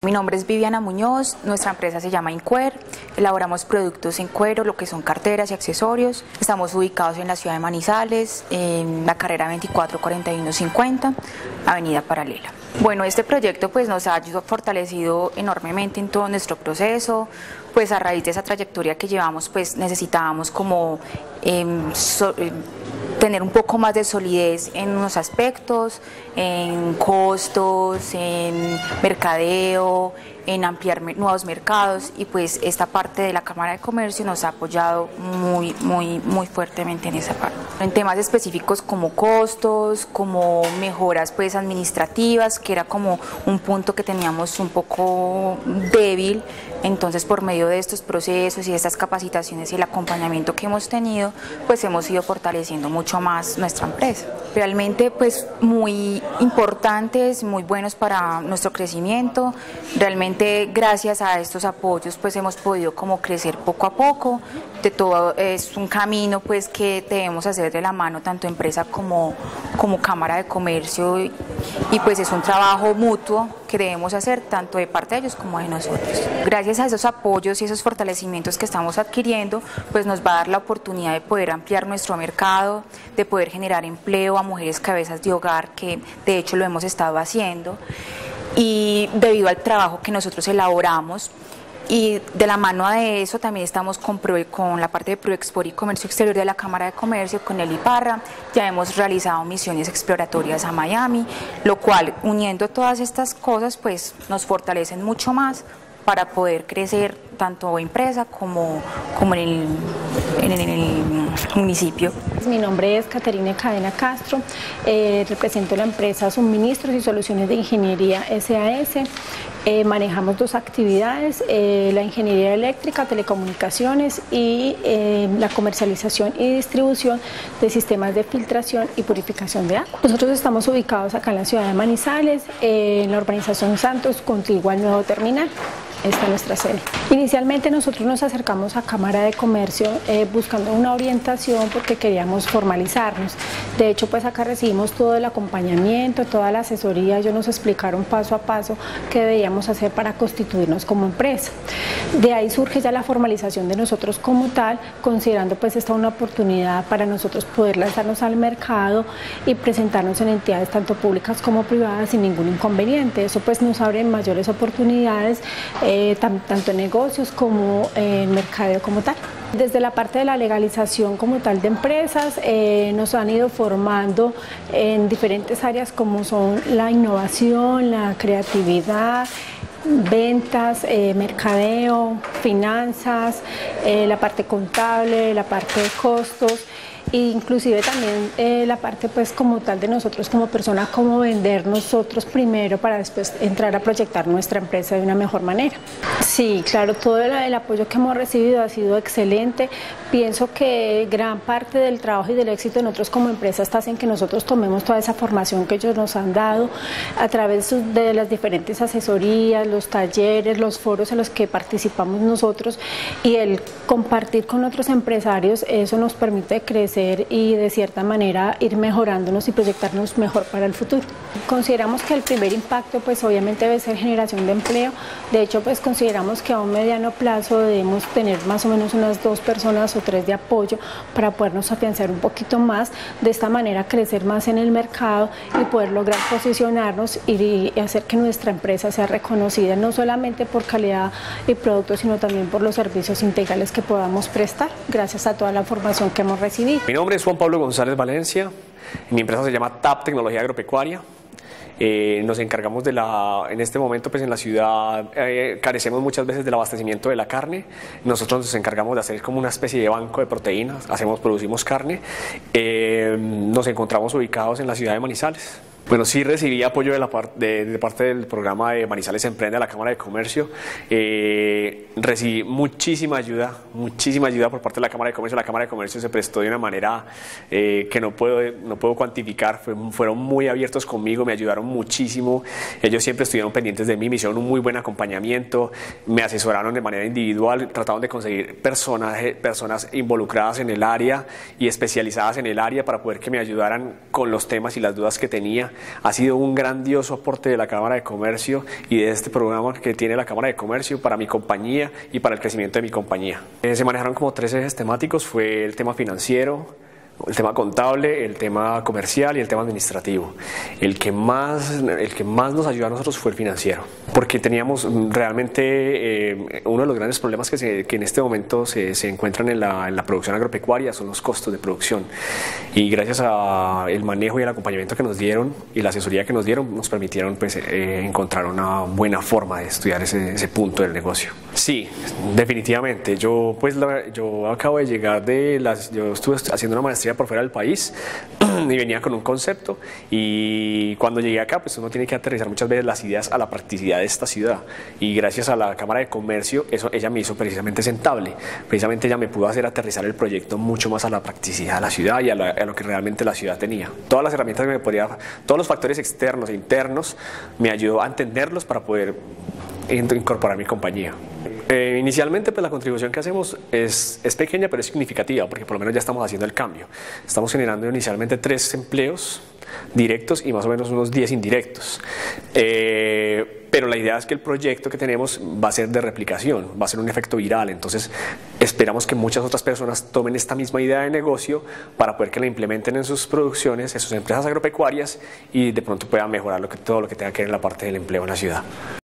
Mi nombre es Viviana Muñoz, nuestra empresa se llama Incuer, elaboramos productos en cuero, lo que son carteras y accesorios. Estamos ubicados en la ciudad de Manizales, en la carrera 244150, avenida Paralela. Bueno, este proyecto pues nos ha fortalecido enormemente en todo nuestro proceso, pues a raíz de esa trayectoria que llevamos pues necesitábamos como tener un poco más de solidez en unos aspectos, en costos, en mercadeo, en ampliar nuevos mercados, y pues esta parte de la Cámara de Comercio nos ha apoyado muy fuertemente en esa parte. En temas específicos como costos, como mejoras pues administrativas, que era como un punto que teníamos un poco débil, entonces por medio de estos procesos y de estas capacitaciones y el acompañamiento que hemos tenido, pues hemos ido fortaleciendo mucho más nuestra empresa. Realmente pues muy importantes, muy buenos para nuestro crecimiento. Realmente gracias a estos apoyos pues hemos podido como crecer poco a poco. De todo es un camino pues que debemos hacer de la mano tanto empresa como Cámara de Comercio, y pues es un trabajo mutuo que debemos hacer tanto de parte de ellos como de nosotros. Gracias a esos apoyos y esos fortalecimientos que estamos adquiriendo, pues nos va a dar la oportunidad de poder ampliar nuestro mercado, de poder generar empleo a mujeres cabezas de hogar, que de hecho lo hemos estado haciendo, y debido al trabajo que nosotros elaboramos. Y de la mano de eso también estamos con la parte de Proexport y Comercio Exterior de la Cámara de Comercio, con el IPARRA. Ya hemos realizado misiones exploratorias a Miami, lo cual, uniendo todas estas cosas, pues nos fortalecen mucho más para poder crecer tanto empresa como en el municipio. Mi nombre es Caterina Cadena Castro, represento la empresa Suministros y Soluciones de Ingeniería SAS. Manejamos dos actividades, la ingeniería eléctrica, telecomunicaciones y la comercialización y distribución de sistemas de filtración y purificación de agua. Nosotros estamos ubicados acá en la ciudad de Manizales, en la urbanización Santos, contigua al nuevo terminal. Esta es nuestra sede. Inicialmente nosotros nos acercamos a Cámara de Comercio buscando una orientación porque queríamos formalizarnos. De hecho, pues acá recibimos todo el acompañamiento, toda la asesoría. Ellos nos explicaron paso a paso qué debíamos hacer para constituirnos como empresa. De ahí surge ya la formalización de nosotros como tal, considerando pues esta una oportunidad para nosotros poder lanzarnos al mercado y presentarnos en entidades tanto públicas como privadas sin ningún inconveniente. Eso pues nos abre mayores oportunidades, tanto en negocios como en mercadeo como tal. Desde la parte de la legalización como tal de empresas, nos han ido formando en diferentes áreas como son la innovación, la creatividad, ventas, mercadeo, finanzas, la parte contable, la parte de costos. Inclusive también la parte pues como tal de nosotros como personas, cómo vender nosotros primero para después entrar a proyectar nuestra empresa de una mejor manera. Sí, claro, todo el apoyo que hemos recibido ha sido excelente. Pienso que gran parte del trabajo y del éxito de nosotros como empresa está en que nosotros tomemos toda esa formación que ellos nos han dado a través de las diferentes asesorías, los talleres, los foros en los que participamos nosotros, y el compartir con otros empresarios, eso nos permite crecer y de cierta manera ir mejorándonos y proyectarnos mejor para el futuro. Consideramos que el primer impacto pues obviamente debe ser generación de empleo. De hecho pues consideramos que a un mediano plazo debemos tener más o menos unas 2 personas o 3 de apoyo para podernos afianzar un poquito más, de esta manera crecer más en el mercado y poder lograr posicionarnos y hacer que nuestra empresa sea reconocida no solamente por calidad y productos, sino también por los servicios integrales que podamos prestar gracias a toda la formación que hemos recibido. Mi nombre es Juan Pablo González Valencia, mi empresa se llama TAP Tecnología Agropecuaria. Nos encargamos en este momento pues en la ciudad carecemos muchas veces del abastecimiento de la carne. Nosotros nos encargamos de hacer como una especie de banco de proteínas, producimos carne. Nos encontramos ubicados en la ciudad de Manizales. Bueno, sí recibí apoyo de parte del programa de Manizales Emprende de la Cámara de Comercio. Recibí muchísima ayuda por parte de la Cámara de Comercio. La Cámara de Comercio se prestó de una manera que no puedo cuantificar. Fueron muy abiertos conmigo, me ayudaron muchísimo. Ellos siempre estuvieron pendientes de mí, me hicieron un muy buen acompañamiento, me asesoraron de manera individual, trataron de conseguir personas involucradas en el área y especializadas en el área para poder que me ayudaran con los temas y las dudas que tenía. ha sido un grandioso aporte de la Cámara de Comercio y de este programa que tiene la Cámara de Comercio para mi compañía y para el crecimiento de mi compañía. Se manejaron como 3 ejes temáticos, fue el tema financiero, el tema contable, el tema comercial y el tema administrativo. El que más nos ayudó a nosotros fue el financiero, porque teníamos realmente uno de los grandes problemas que en este momento se encuentran en la producción agropecuaria son los costos de producción, y gracias al manejo y al acompañamiento que nos dieron y la asesoría que nos dieron nos permitieron pues, encontrar una buena forma de estudiar ese punto del negocio. Sí, definitivamente. Yo acabo de llegar yo estuve haciendo una maestría por fuera del país y venía con un concepto, y cuando llegué acá pues uno tiene que aterrizar muchas veces las ideas a la practicidad de esta ciudad, y gracias a la Cámara de Comercio ella me hizo precisamente sentable, precisamente ella me pudo hacer aterrizar el proyecto mucho más a la practicidad de la ciudad y a lo que realmente la ciudad tenía. Todas las herramientas que me podía, todos los factores externos e internos me ayudó a entenderlos para poder incorporar mi compañía. Inicialmente pues la contribución que hacemos es pequeña, pero es significativa, porque por lo menos ya estamos haciendo el cambio. Estamos generando inicialmente 3 empleos directos y más o menos unos 10 indirectos. Pero la idea es que el proyecto que tenemos va a ser de replicación, va a ser un efecto viral, entonces esperamos que muchas otras personas tomen esta misma idea de negocio para poder que la implementen en sus producciones, en sus empresas agropecuarias, y de pronto puedan mejorar todo lo que tenga que ver en la parte del empleo en la ciudad.